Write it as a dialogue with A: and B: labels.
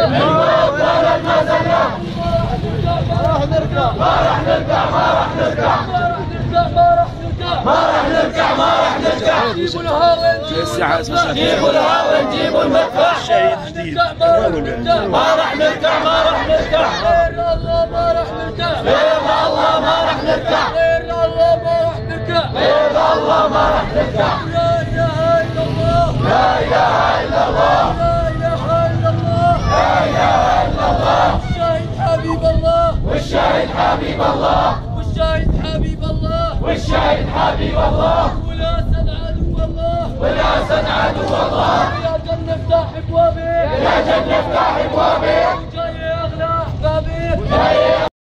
A: الموت ولا المزلة. ما راح نركع ما راح نركع ما راح نركع ما راح نركع ما راح نركع. جيبوا الهاوي جيبوا الهاوي جيبوا المدفع.
B: شهيد جديد
A: ما راح نركع ما راح نركع. غير الله ما راح نركع غير الله ما راح نركع غير الله ما راح نركع غير الله ما راح نركع. لا اله الا الله لا اله الا الله لا اله الا الله لا اله الا الله. والشاهد حبيب الله والشاهد حبيب الله والشاهد حبيب الله والشاهد حبيب الله. ولا سن عدو الله ولا سن عدو الله. يا جنة افتح ابوابك يا جنة افتح ابوابك. وجاي اغلى احبابك